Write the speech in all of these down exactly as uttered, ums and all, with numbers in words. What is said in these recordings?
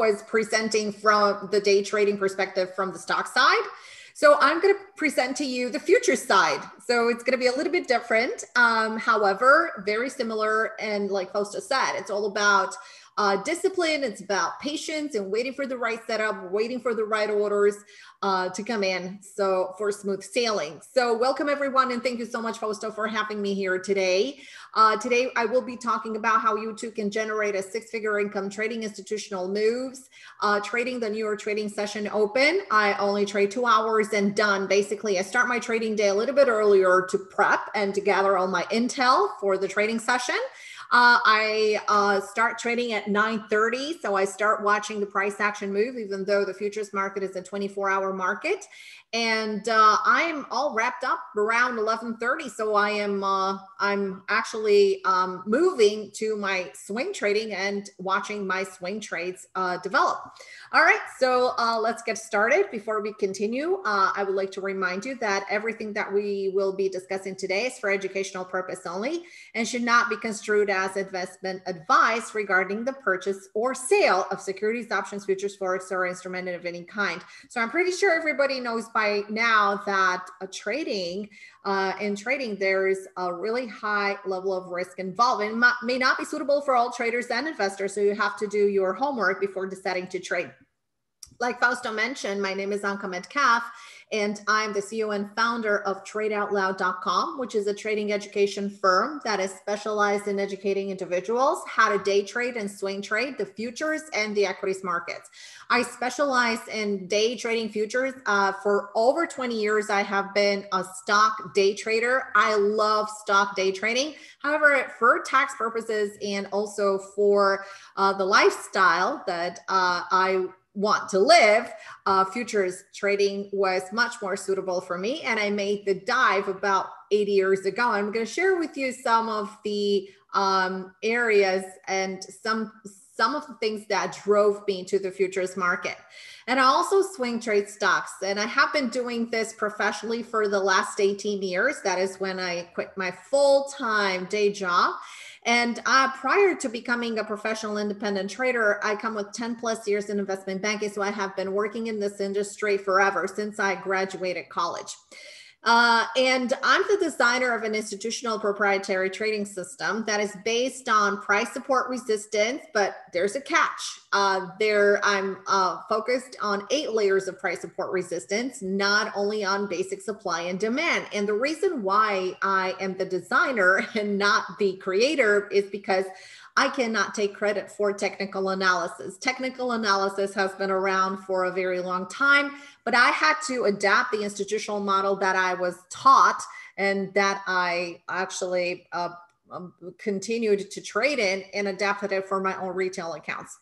was presenting from the day trading perspective from the stock side. So I'm going to present to you the future side. So it's going to be a little bit different. Um, however, very similar. And like Fausto said, it's all about uh, discipline. It's about patience and waiting for the right setup, waiting for the right orders uh, to come in. So for smooth sailing. So welcome everyone. And thank you so much, Fausto, for having me here today. Uh, today, I will be talking about how you too can generate a six-figure income trading institutional moves, uh, trading the New York trading session open. I only trade two hours and done. Basically, I start my trading day a little bit earlier to prep and to gather all my intel for the trading session. Uh, I uh, start trading at nine thirty, so I start watching the price action move, even though the futures market is a twenty-four hour market. And uh, I'm all wrapped up around eleven thirty, so I am uh, I'm actually um, moving to my swing trading and watching my swing trades uh, develop. All right, so uh, let's get started. Before we continue, uh, I would like to remind you that everything that we will be discussing today is for educational purpose only and should not be construed as investment advice regarding the purchase or sale of securities, options, futures, forex, or instrument of any kind. So I'm pretty sure everybody knows by now that a trading, uh, in trading, there's a really high level of risk involved and may not be suitable for all traders and investors. So you have to do your homework before deciding to trade. Like Fausto mentioned, my name is Anka Metcalf, and I'm the C E O and founder of Trade Out Loud dot com, which is a trading education firm that is specialized in educating individuals how to day trade and swing trade the futures and the equities markets. I specialize in day trading futures. Uh, for over twenty years, I have been a stock day trader. I love stock day trading. However, for tax purposes and also for uh, the lifestyle that uh, I want to live, uh, futures trading was much more suitable for me. And I made the dive about eight years ago. I'm going to share with you some of the um, areas and some, some of the things that drove me to the futures market. And I also swing trade stocks. And I have been doing this professionally for the last eighteen years. That is when I quit my full-time day job. And uh, prior to becoming a professional independent trader, I come with ten plus years in investment banking. So I have been working in this industry forever since I graduated college. Uh, and I'm the designer of an institutional proprietary trading system that is based on price support resistance, but there's a catch. Uh, there, I'm uh, focused on eight layers of price support resistance, not only on basic supply and demand. And the reason why I am the designer and not the creator is because I cannot take credit for technical analysis. Technical analysis has been around for a very long time, but I had to adapt the institutional model that I was taught and that I actually uh, um, continued to trade in and adapted it for my own retail accounts.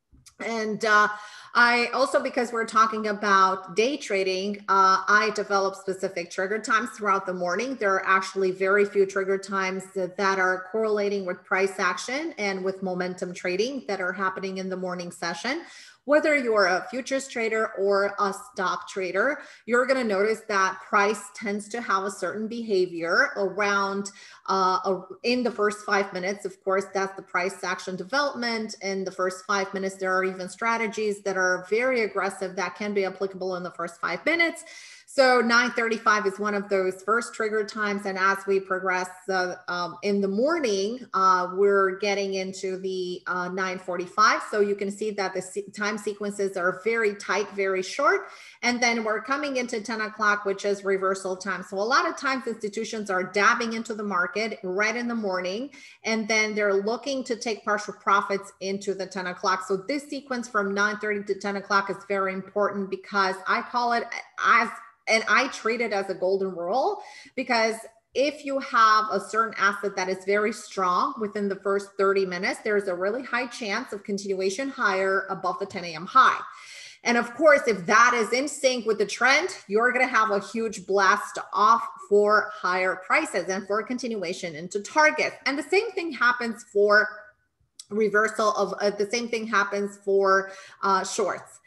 And uh, I also, because we're talking about day trading, uh, I develop specific trigger times throughout the morning. There are actually very few trigger times that, that are correlating with price action and with momentum trading that are happening in the morning session. Whether you're a futures trader or a stock trader, you're going to notice that price tends to have a certain behavior around uh, in the first five minutes. Of course, that's the price action development. In the first five minutes, there are even strategies that are very aggressive that can be applicable in the first five minutes. So nine thirty-five is one of those first trigger times. And as we progress uh, um, in the morning, uh, we're getting into the uh, nine forty-five. So you can see that the se- time sequences are very tight, very short. And then we're coming into ten o'clock, which is reversal time. So a lot of times institutions are dabbing into the market right in the morning, and then they're looking to take partial profits into the ten o'clock. So this sequence from nine thirty to ten o'clock is very important because I call it as And I treat it as a golden rule because if you have a certain asset that is very strong within the first thirty minutes, there's a really high chance of continuation higher above the ten a.m. high. And of course, if that is in sync with the trend, you're going to have a huge blast off for higher prices and for a continuation into targets. And the same thing happens for reversal of uh, the same thing happens for uh, shorts.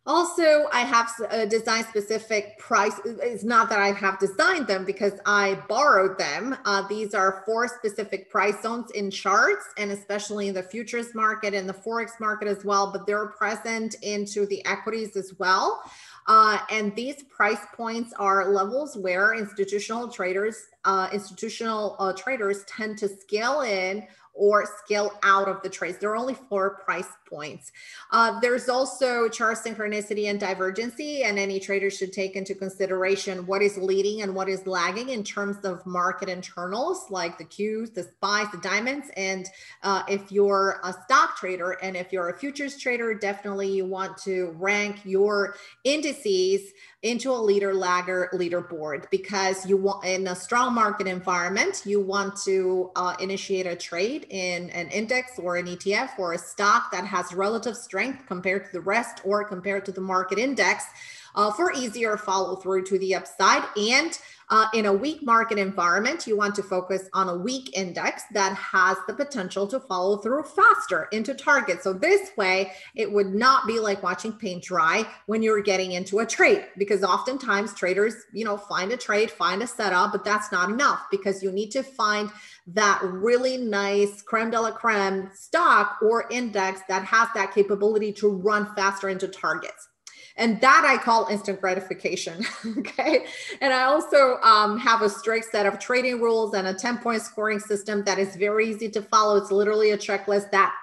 Also, I have a design specific price. It's not that I have designed them because I borrowed them. Uh, these are four specific price zones in charts, and especially in the futures market and the Forex market as well, but they're present into the equities as well. Uh, and these price points are levels where institutional traders, uh, institutional uh, traders tend to scale in or scale out of the trades. There are only four price points. Uh, there's also chart synchronicity and divergency, and any trader should take into consideration what is leading and what is lagging in terms of market internals, like the Qs, the S P Ys, the diamonds. And uh, if you're a stock trader and if you're a futures trader, definitely you want to rank your indices into a leader lagger leaderboard, because you want, in a strong market environment, you want to uh, initiate a trade in an index or an E T F or a stock that has relative strength compared to the rest or compared to the market index uh, for easier follow through to the upside. And uh, in a weak market environment, you want to focus on a weak index that has the potential to follow through faster into target. So this way, it would not be like watching paint dry when you're getting into a trade, because oftentimes traders, you know, find a trade, find a setup, but that's not enough, because you need to find that really nice creme de la creme stock or index that has that capability to run faster into targets. And that I call instant gratification, okay? And I also um, have a strict set of trading rules and a ten point scoring system that is very easy to follow. It's literally a checklist that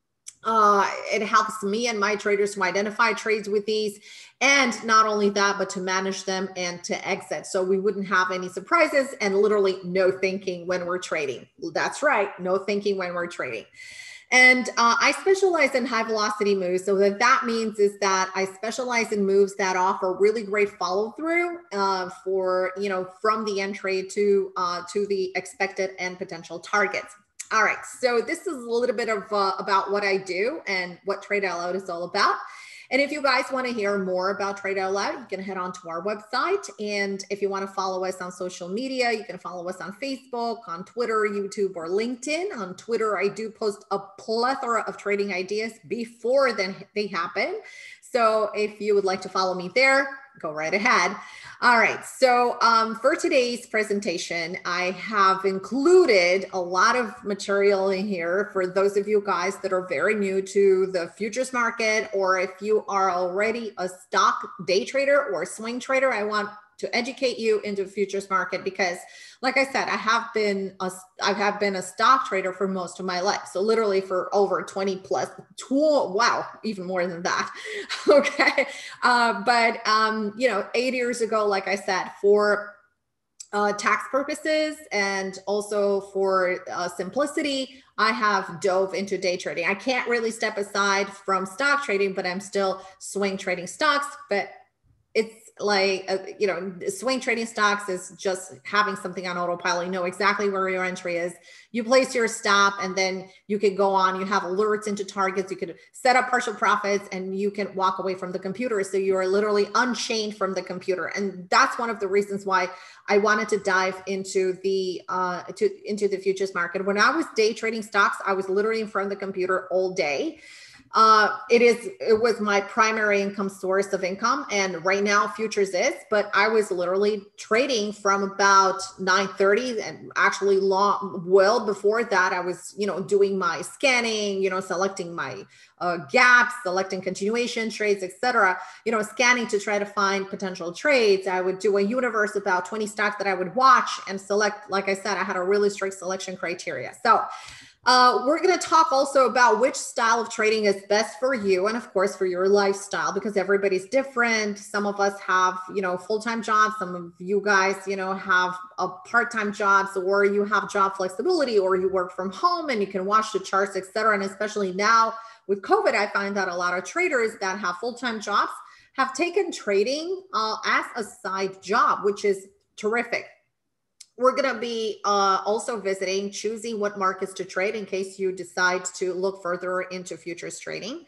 uh, it helps me and my traders to identify trades with these. And not only that, but to manage them and to exit. So we wouldn't have any surprises and literally no thinking when we're trading. That's right, no thinking when we're trading. And uh, I specialize in high velocity moves. So what that means is that I specialize in moves that offer really great follow through uh, for, you know, from the end trade to, uh, to the expected and potential targets. All right, so this is a little bit of uh, about what I do and what TradeOutLoud is all about. And if you guys want to hear more about TradeOutLoud, you can head on to our website. And if you want to follow us on social media, you can follow us on Facebook, on Twitter, YouTube, or LinkedIn. On Twitter, I do post a plethora of trading ideas before then they happen. So if you would like to follow me there, go right ahead. All right, so um, for today's presentation, I have included a lot of material in here for those of you guys that are very new to the futures market, or if you are already a stock day trader or swing trader. I want to educate you into the futures market because, like I said, I have been a, I have been a stock trader for most of my life. So literally for over twenty plus, twelve, wow, even more than that. Okay. Uh, but, um, you know, eight years ago, like I said, for uh, tax purposes and also for uh, simplicity, I have dove into day trading. I can't really step aside from stock trading, but I'm still swing trading stocks, but it's like, uh, you know, swing trading stocks is just having something on autopilot. You know exactly where your entry is. You place your stop and then you can go on. You have alerts into targets. You could set up partial profits and you can walk away from the computer. So you are literally unchained from the computer. And that's one of the reasons why I wanted to dive into the, uh, to, into the futures market. When I was day trading stocks, I was literally in front of the computer all day. Uh, it is, it was my primary income source of income. And right now futures is, but I was literally trading from about nine thirty and actually long, well before that, I was, you know, doing my scanning, you know, selecting my uh, gaps, selecting continuation trades, et cetera, you know, scanning to try to find potential trades. I would do a universe about twenty stocks that I would watch and select. Like I said, I had a really strict selection criteria. So Uh, we're going to talk also about which style of trading is best for you and of course for your lifestyle, because everybody's different. Some of us have, you know, full-time jobs. Some of you guys, you know, have a part-time jobs, or you have job flexibility, or you work from home and you can watch the charts, et cetera. And especially now with COVID, I find that a lot of traders that have full-time jobs have taken trading uh, as a side job, which is terrific. We're going to be uh, also visiting, choosing what markets to trade in case you decide to look further into futures trading.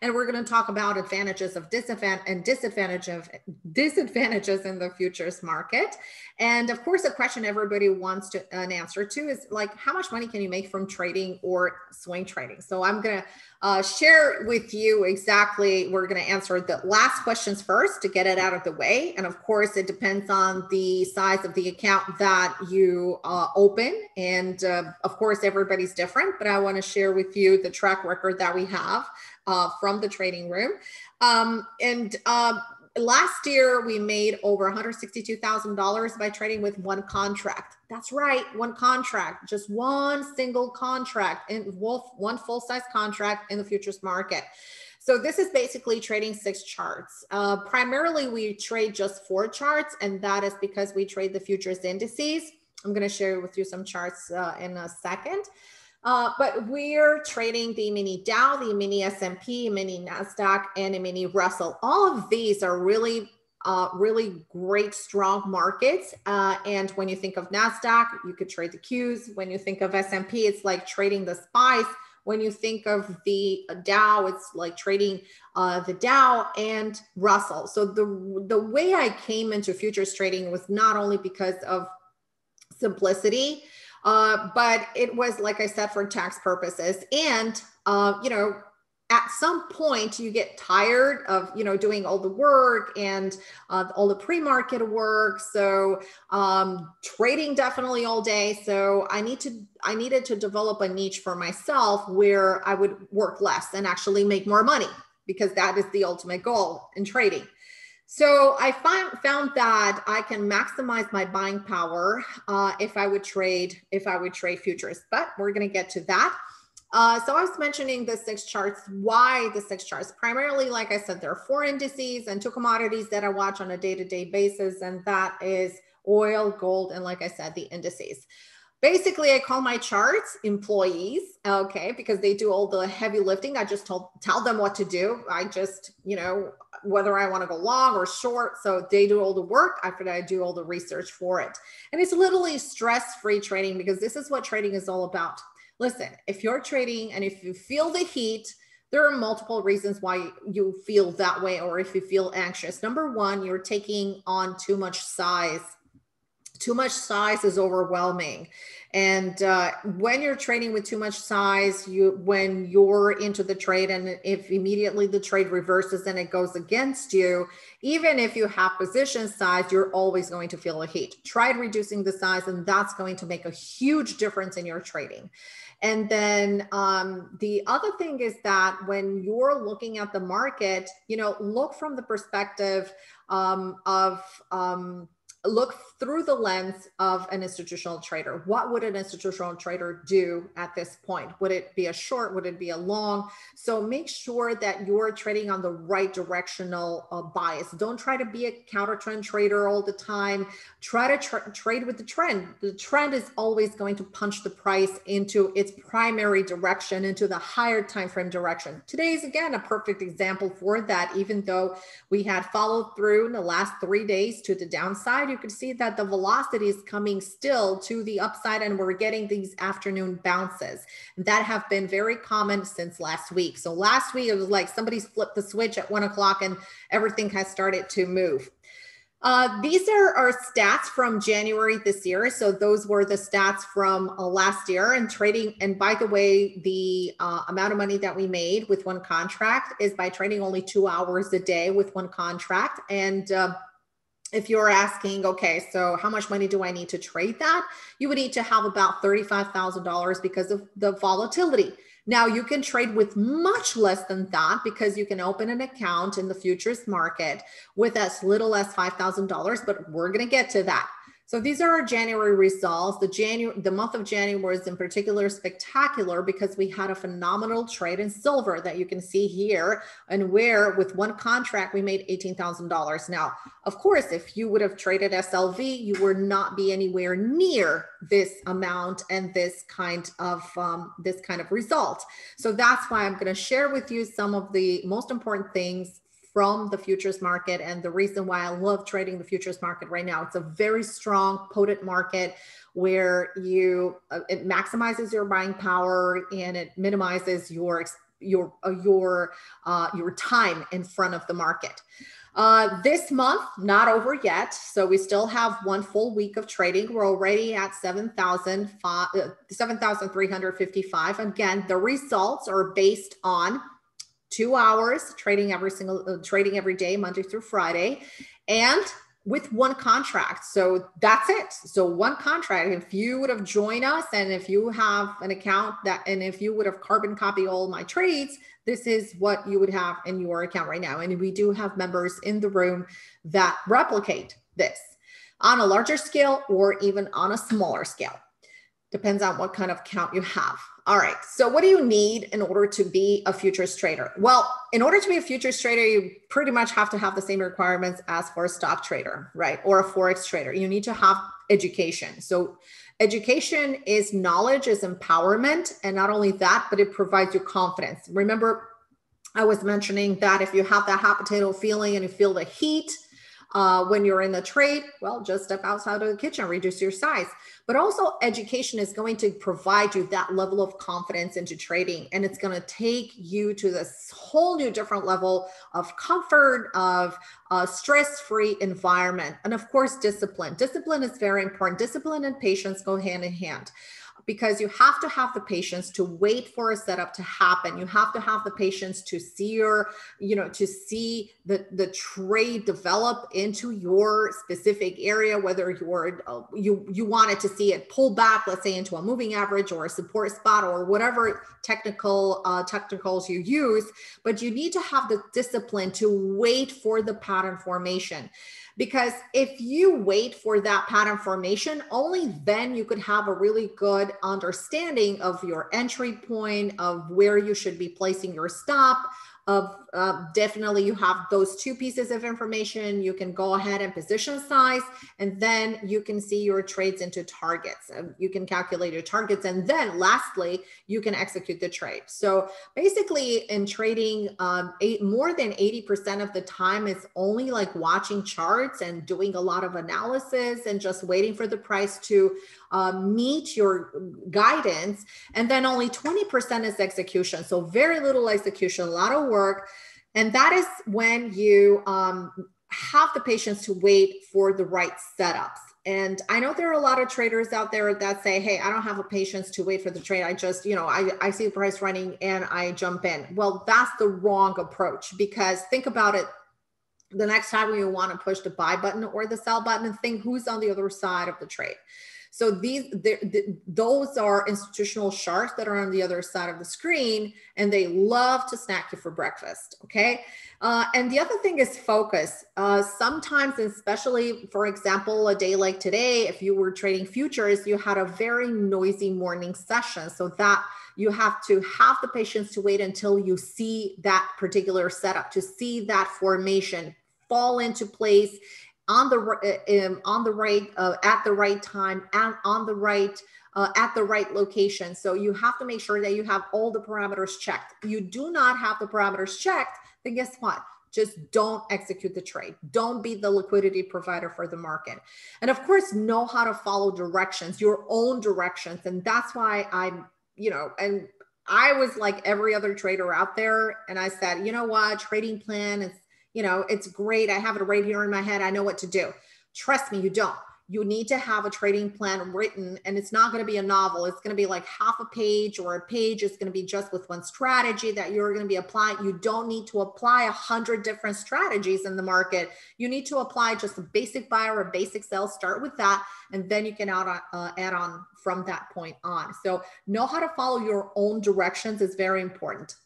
And we're going to talk about advantages of disadvantage and disadvantage of disadvantages in the futures market. And of course, a question everybody wants to an answer to is like, how much money can you make from trading or swing trading? So I'm going to uh, share with you exactly, we're going to answer the last questions first to get it out of the way. And of course, it depends on the size of the account that you uh, open. And uh, of course, everybody's different, but I want to share with you the track record that we have uh, from the trading room. Um, and uh, last year, we made over one hundred sixty-two thousand dollars by trading with one contract. That's right, one contract, just one single contract, in one full-size contract in the futures market. So this is basically trading six charts. Uh, primarily, we trade just four charts, and that is because we trade the futures indices. I'm going to share with you some charts uh, in a second. Uh, but we're trading the mini Dow, the mini S and P, mini NASDAQ, and a mini Russell. All of these are really, uh, really great, strong markets. Uh, and when you think of NASDAQ, you could trade the Qs. When you think of S and P, it's like trading the SPYs. When you think of the Dow, it's like trading uh, the Dow and Russell. So the, the way I came into futures trading was not only because of simplicity, Uh, but it was, like I said, for tax purposes. And, uh, you know, at some point you get tired of, you know, doing all the work and uh, all the pre-market work. So um, trading definitely all day. So I need to, I needed to develop a niche for myself where I would work less and actually make more money, because that is the ultimate goal in trading. So I find, found that I can maximize my buying power uh, if I would trade, if I would trade futures, but we're going to get to that. Uh, so I was mentioning the six charts. Why the six charts? Primarily, like I said, there are four indices and two commodities that I watch on a day-to-day basis, and that is oil, gold, and like I said, the indices. Basically, I call my charts employees, okay, because they do all the heavy lifting. I just told, tell them what to do. I just, you know, whether I want to go long or short. So they do all the work. After that, I do all the research for it. And it's literally stress-free trading, because this is what trading is all about. Listen, if you're trading and if you feel the heat, there are multiple reasons why you feel that way, or if you feel anxious. Number one, you're taking on too much size. Too much size is overwhelming. And uh, when you're trading with too much size, you when you're into the trade, and if immediately the trade reverses and it goes against you, even if you have position size, you're always going to feel a heat. Try reducing the size, and that's going to make a huge difference in your trading. And then um, the other thing is that when you're looking at the market, you know, look from the perspective um, of um, look through the lens of an institutional trader. What would an institutional trader do at this point? Would it be a short? Would it be a long? So make sure that you're trading on the right directional uh, bias. Don't try to be a counter trend trader all the time. Try to tra trade with the trend. The trend is always going to punch the price into its primary direction, into the higher time frame direction. Today is, again, a perfect example for that. Even though we had followed through in the last three days to the downside, you can see that the velocity is coming still to the upside, and we're getting these afternoon bounces that have been very common since last week. So last week, it was like somebody's flipped the switch at one o'clock and everything has started to move. Uh, these are our stats from January this year. So those were the stats from uh, last year and trading. And by the way, the uh, amount of money that we made with one contract is by trading only two hours a day with one contract. And uh, if you're asking, okay, so how much money do I need to trade that? You would need to have about thirty-five thousand dollars because of the volatility. Now you can trade with much less than that, because you can open an account in the futures market with as little as five thousand dollars, but we're going to get to that. So these are our January results. The January, the month of January was in particular spectacular because we had a phenomenal trade in silver that you can see here, and where with one contract we made eighteen thousand dollars. Now, of course, if you would have traded S L V, you would not be anywhere near this amount and this kind of um, this kind of result. So that's why I'm going to share with you some of the most important things from the futures market, and the reason why I love trading the futures market right now. It's a very strong, potent market where you uh, it maximizes your buying power and it minimizes your your, uh, your, uh, your time in front of the market. Uh, this month, not over yet. So we still have one full week of trading. We're already at seven thousand three hundred fifty-five. Again, the results are based on two hours trading every single, uh, trading every day, Monday through Friday, and with one contract. So that's it. So one contract. If you would have joined us and if you have an account that, and if you would have carbon copied all my trades, this is what you would have in your account right now. And we do have members in the room that replicate this on a larger scale or even on a smaller scale. Depends on what kind of account you have. All right. So what do you need in order to be a futures trader? Well, in order to be a futures trader, you pretty much have to have the same requirements as for a stock trader, right? Or a Forex trader. You need to have education. So education is knowledge, is empowerment. And not only that, but it provides you confidence. Remember, I was mentioning that if you have that hot potato feeling and you feel the heat uh, when you're in the trade, well, just step outside of the kitchen, reduce your size. But also education is going to provide you that level of confidence into trading. And it's going to take you to this whole new different level of comfort, of a stress-free environment. And of course, discipline. Discipline is very important. Discipline and patience go hand in hand, because you have to have the patience to wait for a setup to happen. You have to have the patience to see your, you know, to see the, the trade develop into your specific area, whether you're, uh, you, you wanted to see it pull back, let's say into a moving average or a support spot or whatever technical uh, technicals you use, but you need to have the discipline to wait for the pattern formation. Because if you wait for that pattern formation, only then you could have a really good understanding of your entry point, of where you should be placing your stop, of uh, definitely you have those two pieces of information. You can go ahead and position size, and then you can see your trades into targets. Um, you can calculate your targets. And then lastly, you can execute the trade. So basically in trading, um, eight, more than eighty percent of the time, it's only like watching charts and doing a lot of analysis and just waiting for the price to uh, meet your guidance. And then only twenty percent is execution. So very little execution, a lot of work. And that is when you um, have the patience to wait for the right setups. And I know there are a lot of traders out there that say, hey, I don't have a patience to wait for the trade. I just, you know, I, I see the price running and I jump in. Well, that's the wrong approach, because think about it. The next time you want to push the buy button or the sell button, and think who's on the other side of the trade. So these, the, those are institutional sharks that are on the other side of the screen, and they love to snack you for breakfast, okay? Uh, and the other thing is focus. Uh, sometimes, especially, for example, a day like today, if you were trading futures, you had a very noisy morning session. So that you have to have the patience to wait until you see that particular setup, to see that formation fall into place on the um, on the right uh, at the right time and on the right uh, at the right location. So you have to make sure that you have all the parameters checked. You do not have the parameters checked, then guess what? Just don't execute the trade. Don't be the liquidity provider for the market. And of course, know how to follow directions, your own directions. And that's why I'm, you know, and I was like every other trader out there, and I said, you know what, trading plan is, you know, it's great. I have it right here in my head. I know what to do. Trust me, you don't. You need to have a trading plan written, and it's not going to be a novel. It's going to be like half a page or a page. It's going to be just with one strategy that you're going to be applying. You don't need to apply a hundred different strategies in the market. You need to apply just a basic buy or a basic sell. Start with that, and then you can add on, uh, add on from that point on. So know how to follow your own directions is very important.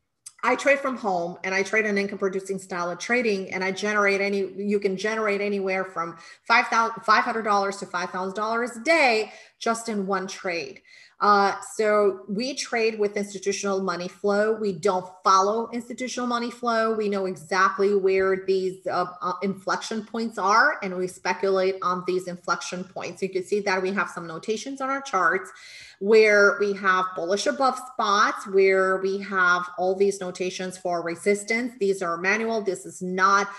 I trade from home, and I trade an income producing style of trading, and I generate any, you can generate anywhere from five hundred dollars to five thousand dollars a day just in one trade. Uh, so we trade with institutional money flow. We don't follow institutional money flow. We know exactly where these uh, uh, inflection points are, and we speculate on these inflection points. You can see that we have some notations on our charts where we have bullish above spots, where we have all these notations for resistance. These are manual. This is not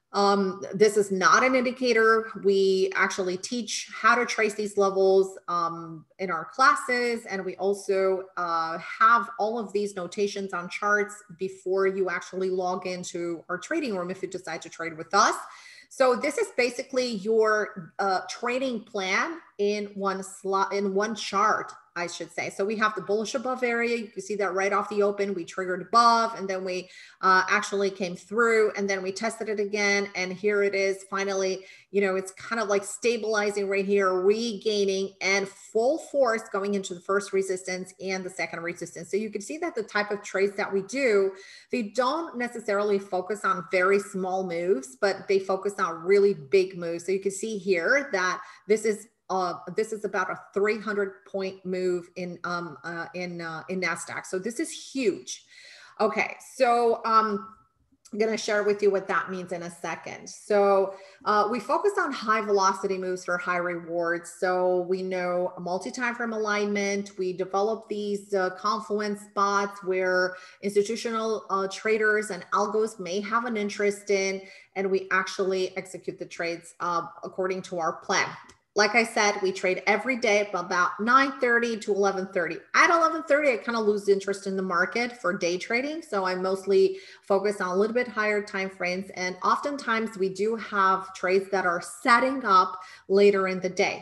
Um, this is not an indicator. We actually teach how to trace these levels um, in our classes. And we also uh, have all of these notations on charts before you actually log into our trading room if you decide to trade with us. So this is basically your uh, trading plan in one slot, in one chart, I should say. So we have the bullish above area. You can see that right off the open, we triggered above, and then we uh, actually came through, and then we tested it again. And here it is finally, you know, it's kind of like stabilizing right here, regaining and full force going into the first resistance and the second resistance. So you can see that the type of trades that we do, they don't necessarily focus on very small moves, but they focus on really big moves. So you can see here that this is Uh, this is about a three hundred point move in um, uh, in uh, in NASDAQ. So this is huge. Okay, so um, I'm going to share with you what that means in a second. So uh, we focus on high velocity moves for high rewards. So we know a multi-time frame alignment. We develop these uh, confluence spots where institutional uh, traders and algos may have an interest in, and we actually execute the trades uh, according to our plan. Like I said, we trade every day from about nine thirty to eleven thirty. At eleven thirty, I kind of lose interest in the market for day trading. So I mostly focus on a little bit higher time frames. And oftentimes we do have trades that are setting up later in the day.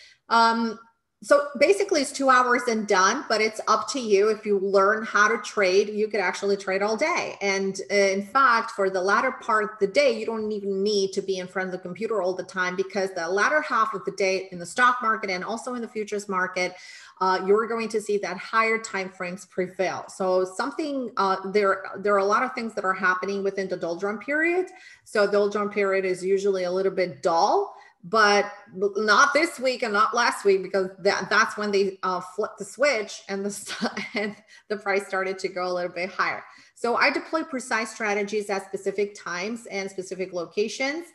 Um, So basically it's two hours and done, but it's up to you. If you learn how to trade, you could actually trade all day. And in fact, for the latter part of the day, you don't even need to be in front of the computer all the time, because the latter half of the day in the stock market and also in the futures market, uh, you're going to see that higher time frames prevail. So something, uh, there, there are a lot of things that are happening within the doldrum period. So doldrum period is usually a little bit dull, but not this week and not last week, because that, that's when they uh, flipped the switch and the, and the price started to go a little bit higher. So I deploy precise strategies at specific times and specific locations.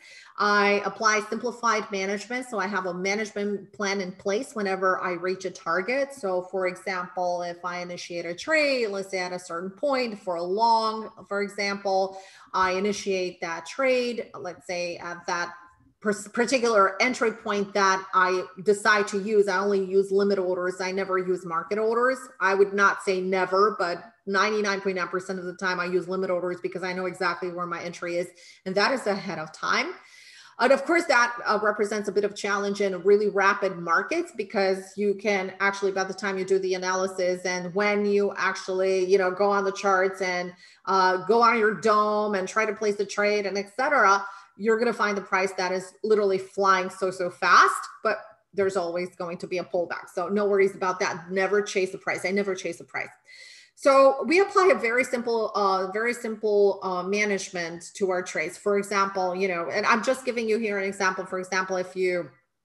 I apply simplified management. So I have a management plan in place whenever I reach a target. So for example, if I initiate a trade, let's say at a certain point for a long, for example, I initiate that trade, let's say at that particular entry point that I decide to use. I only use limit orders. I never use market orders. I would not say never, but ninety-nine point nine percent of the time I use limit orders, because I know exactly where my entry is, and that is ahead of time. And of course, that uh, represents a bit of challenge in really rapid markets, because you can actually, by the time you do the analysis and when you actually, you know, go on the charts and uh, go on your dome and try to place the trade and et cetera, you're going to find the price that is literally flying so, so fast, but there's always going to be a pullback. So no worries about that. Never chase the price. I never chase the price. So we apply a very simple, uh, very simple uh, management to our trades. For example, you know, and I'm just giving you here an example. For example, if you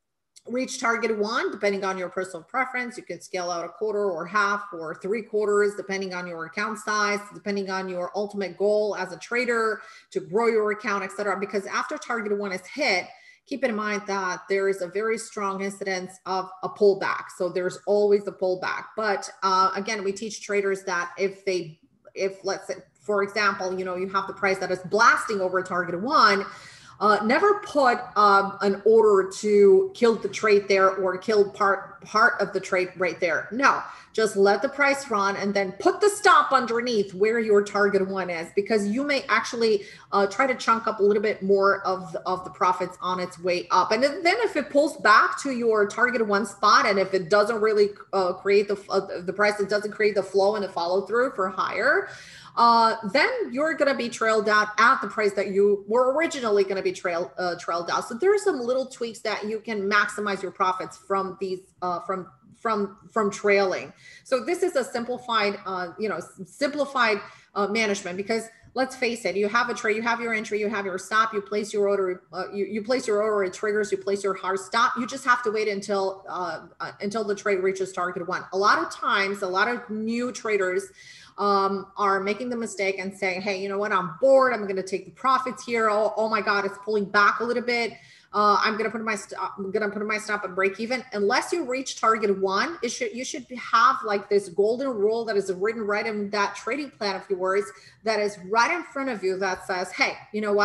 reach target one, depending on your personal preference, you can scale out a quarter or half or three quarters, depending on your account size, depending on your ultimate goal as a trader to grow your account, et cetera. Because after target one is hit, keep in mind that there is a very strong incidence of a pullback. So there's always a pullback. But uh, again, we teach traders that if they, if let's say, for example, you know, you have the price that is blasting over target one, Uh, never put um, an order to kill the trade there or kill part part of the trade right there. No, just let the price run and then put the stop underneath where your target one is, because you may actually uh, try to chunk up a little bit more of the, of the profits on its way up. And then if it pulls back to your target one spot, and if it doesn't really uh, create the uh, the price, it doesn't create the flow and the follow through for higher, Uh, then you're going to be trailed out at the price that you were originally going to be trailed uh, trailed out. So there are some little tweaks that you can maximize your profits from these uh, from from from trailing. So this is a simplified, uh, you know, simplified uh, management, because let's face it, you have a trade, you have your entry, you have your stop, you place your order, uh, you, you place your order, it triggers, you place your hard stop. You just have to wait until uh, uh, until the trade reaches target one. A lot of times, a lot of new traders um, are making the mistake and saying, hey, you know what, I'm bored, I'm going to take the profits here. Oh, oh my God, it's pulling back a little bit. Uh, I'm going to put my stop, I'm going to put my stop at break even. Unless you reach target one, it should, you should have like this golden rule that is written right in that trading plan of yours, that is right in front of you, that says, hey, you know what,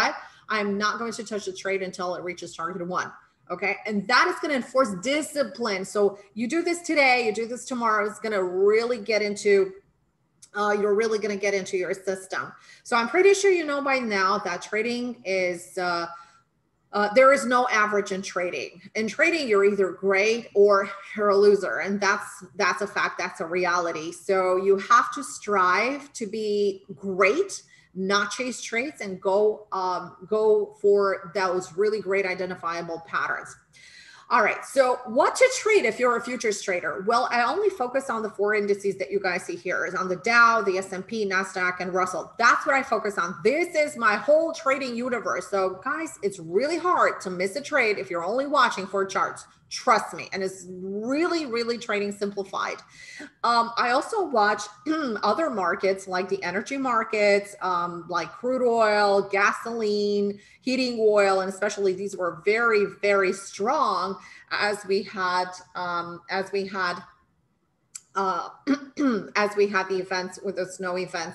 I'm not going to touch the trade until it reaches target one. Okay. And that is going to enforce discipline. So you do this today, you do this tomorrow, it's going to really get into Uh, you're really going to get into your system. So I'm pretty sure you know by now that trading is, uh, uh, there is no average in trading. In trading, you're either great or you're a loser. And that's, that's a fact. That's a reality. So you have to strive to be great, not chase trades, and go, um, go for those really great identifiable patterns. All right, so what to trade if you're a futures trader? Well, I only focus on the four indices that you guys see here, is on the Dow, the S and P, NASDAQ, and Russell. That's what I focus on. This is my whole trading universe. So guys, it's really hard to miss a trade if you're only watching for charts. Trust me. And it's really, really trading simplified. Um, I also watch other markets like the energy markets, um, like crude oil, gasoline, heating oil, and especially these were very, very strong as we had, um, as we had, uh, as we had the events with the snow events.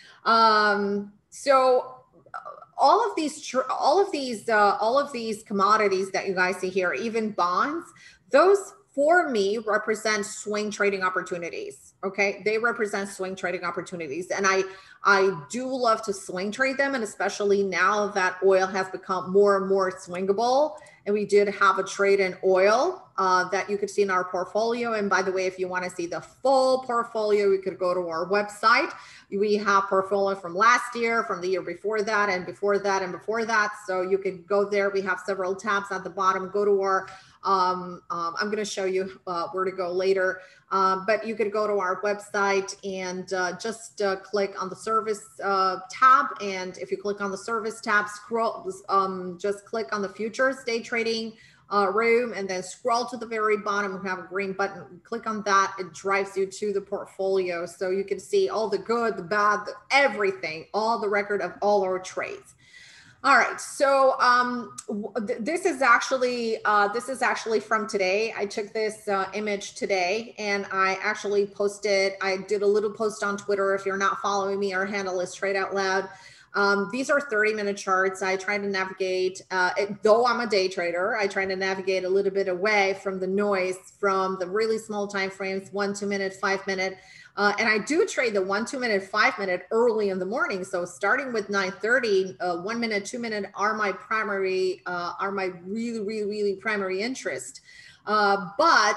Um, so all of these, all of these, uh, all of these commodities that you guys see here, even bonds, those for me represent swing trading opportunities. Okay. They represent swing trading opportunities. And I, I do love to swing trade them. And especially now that oil has become more and more swingable. And we did have a trade in oil uh, that you could see in our portfolio. And by the way, if you want to see the full portfolio, you could go to our website. We have portfolio from last year, from the year before that, and before that, and before that. So you could go there. We have several tabs at the bottom. Go to our, um, um, I'm going to show you uh, where to go later. Um, but you could go to our website and uh, just uh, click on the service uh, tab. And if you click on the service tab, scroll, um, just click on the futures day trading uh, room, and then scroll to the very bottom. We have a green button. Click on that. It drives you to the portfolio. So you can see all the good, the bad, the, everything, all the record of all our trades. All right, so um, th this is actually uh, this is actually from today. I took this uh, image today, and I actually posted. I did a little post on Twitter. If you're not following me, our handle is TradeOutLoud. Um, these are thirty minute charts. I try to navigate, uh, it, though I'm a day trader, I try to navigate a little bit away from the noise, from the really small time frames, one, two minute, five minute. Uh, and I do trade the one, two minute, five minute early in the morning. So starting with nine thirty, uh, one minute, two minute are my primary, uh, are my really, really, really primary interest. Uh, but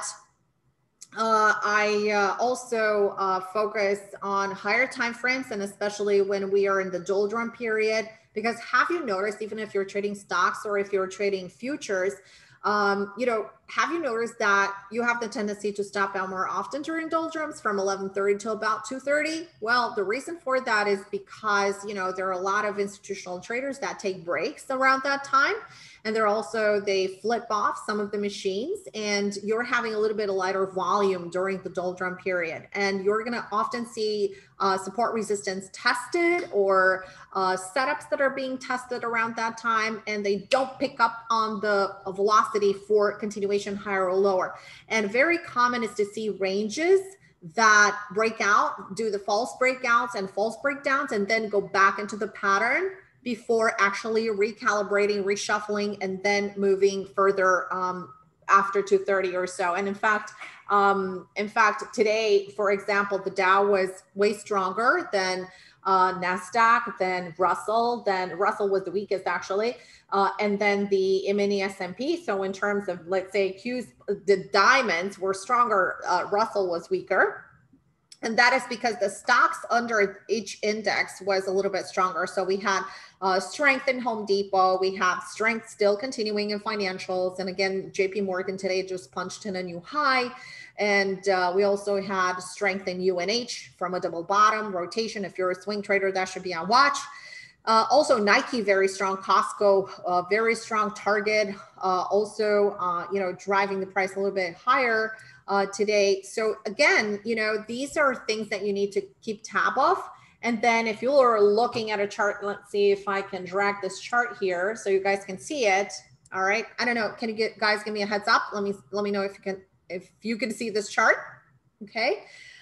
uh, I uh, also uh, focus on higher time frames, and especially when we are in the doldrum period, because have you noticed, even if you're trading stocks or if you're trading futures, Um, you know, have you noticed that you have the tendency to stop out more often during doldrums from eleven thirty to about two thirty? Well, the reason for that is because, you know, there are a lot of institutional traders that take breaks around that time. And they're also, they flip off some of the machines, and you're having a little bit of lighter volume during the doldrum period. And you're going to often see uh, support resistance tested, or uh, setups that are being tested around that time, and they don't pick up on the velocity for continuation higher or lower. And very common is to see ranges that break out, do the false breakouts and false breakdowns, and then go back into the pattern before actually recalibrating, reshuffling, and then moving further um, after two thirty or so. And in fact, um, in fact, today, for example, the Dow was way stronger than uh, NASDAQ, than Russell, then Russell was the weakest actually. Uh, and then the mini S and P. So in terms of, let's say, Q's, the diamonds were stronger, uh, Russell was weaker. And that is because the stocks under each index was a little bit stronger. So we had uh, strength in Home Depot. We have strength still continuing in financials. And again, J P Morgan today just punched in a new high. And uh, we also had strength in U N H from a double bottom rotation. If you're a swing trader, that should be on watch. Uh, also, Nike, very strong. Costco, uh, very strong. Target, uh, also, uh, you know, driving the price a little bit higher uh, today. So again, you know, these are things that you need to keep tab of. And then if you are looking at a chart, let's see if I can drag this chart here so you guys can see it. All right. I don't know. Can you get, guys give me a heads up? Let me, let me know if you can, if you can see this chart. Okay.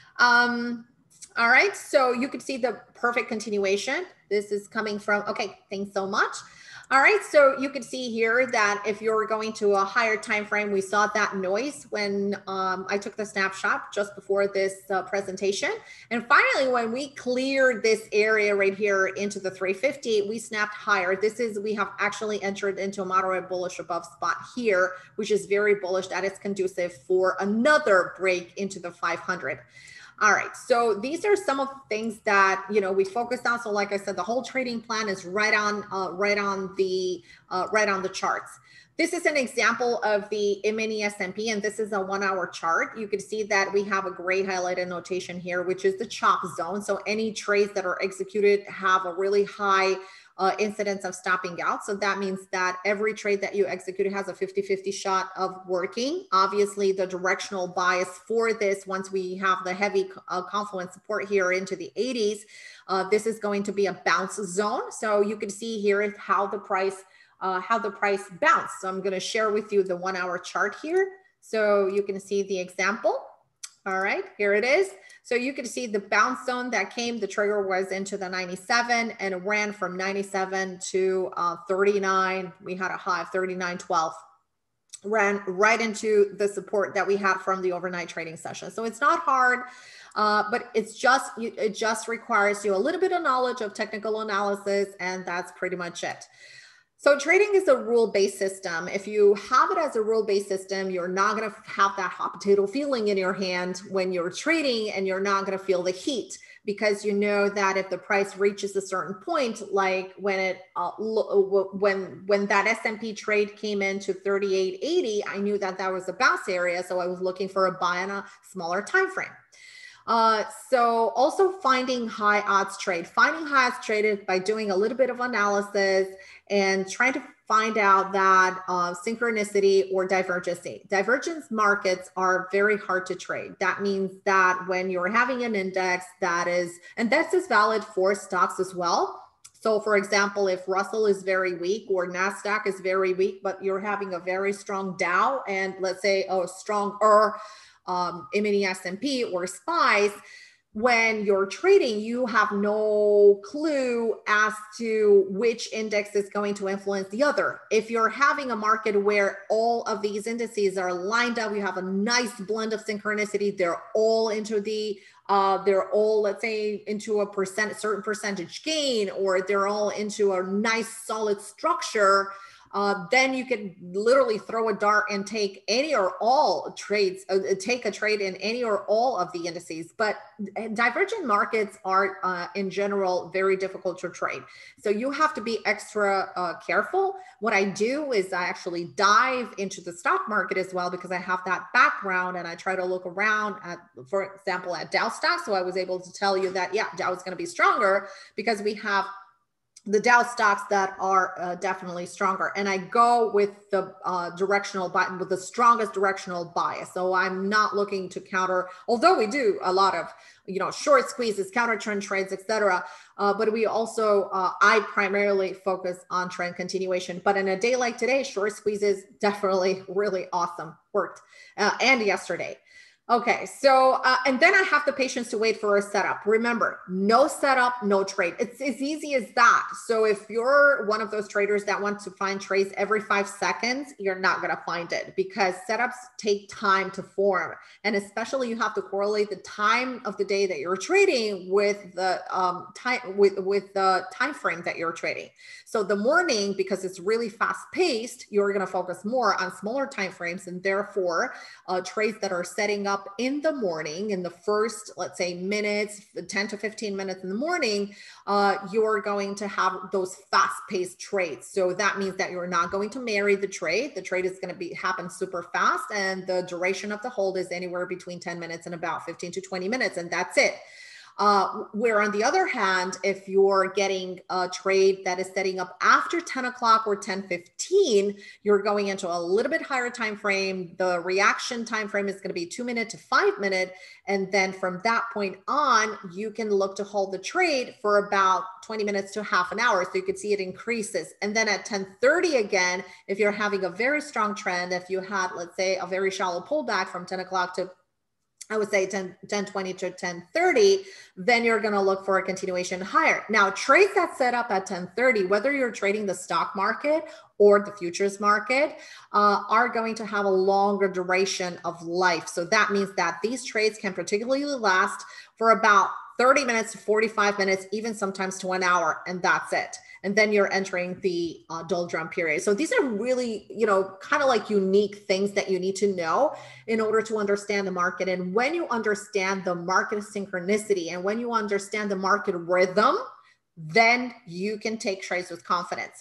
Um, all right. So you can see the perfect continuation. This is coming from, okay, thanks so much. All right, so you can see here that if you're going to a higher time frame, we saw that noise when um, I took the snapshot just before this uh, presentation. And finally, when we cleared this area right here into the three fifty, we snapped higher. This is, we have actually entered into a moderate bullish above spot here, which is very bullish. That is conducive for another break into the five hundred. All right, so these are some of the things that, you know, we focused on. So like I said, the whole trading plan is right on, uh, right on the, uh, right on the charts. This is an example of the mini S and P, and this is a one hour chart. You can see that we have a gray highlighted notation here, which is the chop zone. So any trades that are executed have a really high Uh, incidence of stopping out. So that means that every trade that you execute has a fifty fifty shot of working. Obviously, the directional bias for this, once we have the heavy uh, confluence support here into the eighties, uh, this is going to be a bounce zone. So you can see here how the price, uh, how the price bounced. So I'm going to share with you the one hour chart here. So you can see the example. All right, here it is. So you can see the bounce zone that came, the trigger was into the ninety-seven and it ran from ninety-seven to uh, thirty-nine. We had a high of thirty-nine twelve. Ran right into the support that we had from the overnight trading session. So it's not hard, uh, but it's just, it just requires you a little bit of knowledge of technical analysis, and that's pretty much it. So trading is a rule-based system. If you have it as a rule-based system, you're not going to have that hot potato feeling in your hand when you're trading, and you're not going to feel the heat, because you know that if the price reaches a certain point, like when it uh, when when that S and P trade came into thirty-eight eighty, I knew that that was a bounce area, so I was looking for a buy on a smaller time frame. Uh, so also finding high odds trade, finding high odds traded by doing a little bit of analysis and trying to find out that uh, synchronicity or divergency. Divergence markets are very hard to trade. That means that when you're having an index that is, and this is valid for stocks as well. So for example, if Russell is very weak or NASDAQ is very weak, but you're having a very strong Dow and let's say a stronger um, mini S and P or SPYs, when you're trading, you have no clue as to which index is going to influence the other. If you're having a market where all of these indices are lined up, you have a nice blend of synchronicity, they're all into the, uh, they're all, let's say, into a percent, certain percentage gain, or they're all into a nice solid structure, Uh, then you can literally throw a dart and take any or all trades, uh, take a trade in any or all of the indices. But divergent markets are uh, in general very difficult to trade. So you have to be extra uh, careful. What I do is I actually dive into the stock market as well, because I have that background and I try to look around at, for example, at Dow stock. So I was able to tell you that, yeah, Dow is going to be stronger because we have the Dow stocks that are uh, definitely stronger. And I go with the uh, directional button with the strongest directional bias. So I'm not looking to counter, although we do a lot of, you know, short squeezes, counter trend trades, et cetera. Uh, but we also, uh, I primarily focus on trend continuation. But in a day like today, short squeezes definitely really awesome, worked. Uh, and yesterday. Okay, so, uh, and then I have the patience to wait for a setup. Remember, no setup, no trade. It's as easy as that. So if you're one of those traders that want to find trades every five seconds, you're not going to find it, because setups take time to form. And especially you have to correlate the time of the day that you're trading with the um, time, with, with the time frame that you're trading. So the morning, because it's really fast paced, you're going to focus more on smaller time frames, and therefore uh, trades that are setting up in the morning, in the first, let's say, minutes, ten to fifteen minutes in the morning, uh, you're going to have those fast-paced trades. So that means that you're not going to marry the trade. The trade is going to be happen super fast, and the duration of the hold is anywhere between ten minutes and about fifteen to twenty minutes, and that's it. Uh, where on the other hand, if you're getting a trade that is setting up after ten o'clock or ten fifteen, you're going into a little bit higher time frame. The reaction time frame is going to be two minute to five minute. And then from that point on, you can look to hold the trade for about twenty minutes to half an hour. So you can see it increases. And then at ten thirty again, if you're having a very strong trend, if you had, let's say, a very shallow pullback from ten o'clock to I would say ten, ten twenty to ten thirty, then you're going to look for a continuation higher. Now, trades that set up at ten thirty, whether you're trading the stock market or the futures market, uh, are going to have a longer duration of life. So that means that these trades can particularly last for about thirty minutes to forty-five minutes, even sometimes to an hour, and that's it. And then you're entering the uh, doldrum period. So these are really, you know, kind of like unique things that you need to know in order to understand the market. And when you understand the market synchronicity and when you understand the market rhythm, then you can take trades with confidence.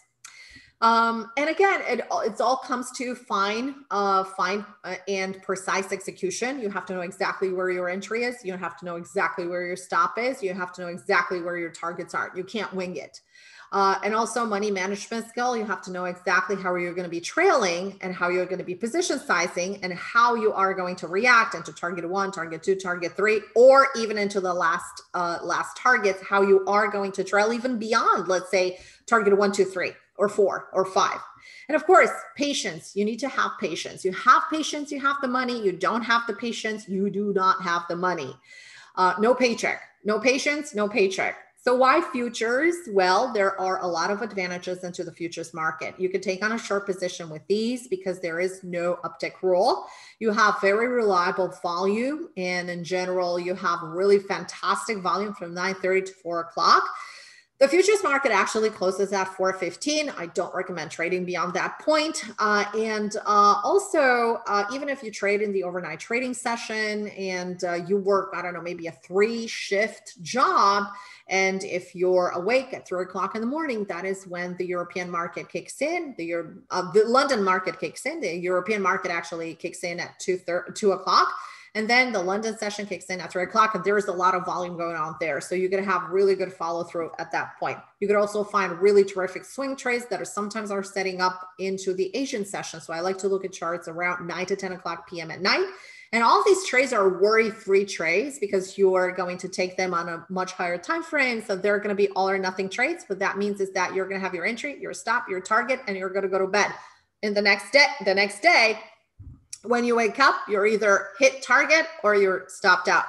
Um, and again, it it's all comes to fine, uh, fine uh, and precise execution. You have to know exactly where your entry is. You have to know exactly where your stop is. You have to know exactly where your targets are. You can't wing it. Uh, and also money management skill. You have to know exactly how you're going to be trailing and how you're going to be position sizing and how you are going to react into target one, target two, target three, or even into the last, uh, last targets, how you are going to trail even beyond, let's say, target one, two, three, or four, or five. And of course, patience. You need to have patience. You have patience, you have the money. You don't have the patience, you do not have the money. Uh, no paycheck, no patience, no paycheck. So why futures? Well, there are a lot of advantages into the futures market. You can take on a short position with these because there is no uptick rule. You have very reliable volume. And in general, you have really fantastic volume from nine thirty to four o'clock. The futures market actually closes at four fifteen. I don't recommend trading beyond that point. Uh, and uh, also, uh, even if you trade in the overnight trading session and uh, you work, I don't know, maybe a three shift job, and if you're awake at three o'clock in the morning, that is when the European market kicks in. The, uh, the London market kicks in. The European market actually kicks in at two, two o'clock. And then the London session kicks in at three o'clock, and there's a lot of volume going on there. So you're going to have really good follow through at that point. You could also find really terrific swing trades that are sometimes are setting up into the Asian session. So I like to look at charts around nine to ten o'clock p m at night. And all these trades are worry-free trades because you're going to take them on a much higher time frame. So they're going to be all or nothing trades. What that means is that you're going to have your entry, your stop, your target, and you're going to go to bed. And the next day, the next day, when you wake up, you're either hit target or you're stopped out.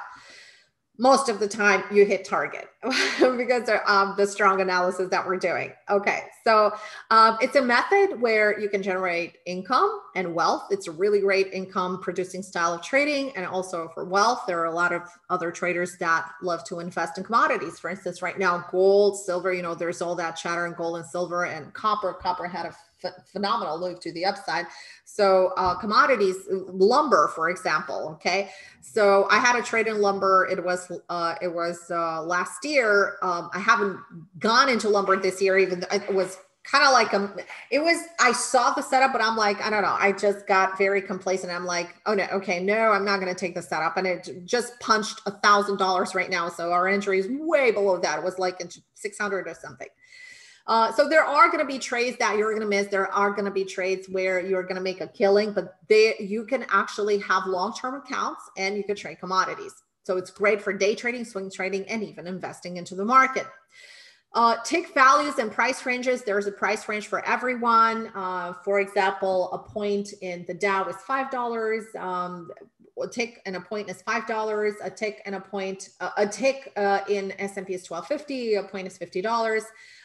Most of the time you hit target because of um, the strong analysis that we're doing. Okay, so um, it's a method where you can generate income and wealth. It's a really great income producing style of trading. And also for wealth, there are a lot of other traders that love to invest in commodities. For instance, right now, gold, silver, you know, there's all that chatter in gold and silver, and copper. Copper had a phenomenal move to the upside. So uh, commodities, lumber, for example. Okay. So I had a trade in lumber. It was, uh, it was uh, last year. Um, I haven't gone into lumber this year. Even though it was kind of like, a, it was, I saw the setup, but I'm like, I don't know. I just got very complacent. I'm like, oh no, okay, no, I'm not going to take the setup. And it just punched a thousand dollars right now. So our entry is way below that. It was like into six hundred or something. Uh, so there are going to be trades that you're going to miss. There are going to be trades where you're going to make a killing, but they, you can actually have long-term accounts and you can trade commodities. So it's great for day trading, swing trading, and even investing into the market. Uh, tick values and price ranges. There's a price range for everyone. Uh, for example, a point in the Dow is five dollars. Um, a tick and a point is five dollars. A tick and a point, uh, a tick uh, in S and P is twelve fifty. A point is fifty dollars.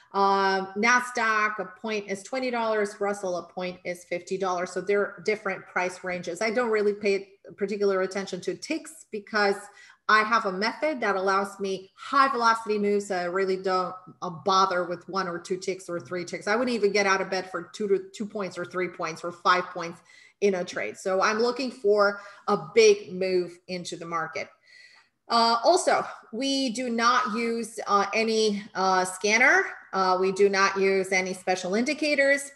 Um, NASDAQ, a point is twenty dollars. Russell, a point is fifty dollars. So there are different price ranges. I don't really pay particular attention to ticks because I have a method that allows me high velocity moves. So I really don't uh, bother with one or two ticks or three ticks. I wouldn't even get out of bed for two to two points or three points or five points in a trade. So I'm looking for a big move into the market. Uh, also, we do not use uh, any uh, scanner. Uh, we do not use any special indicators.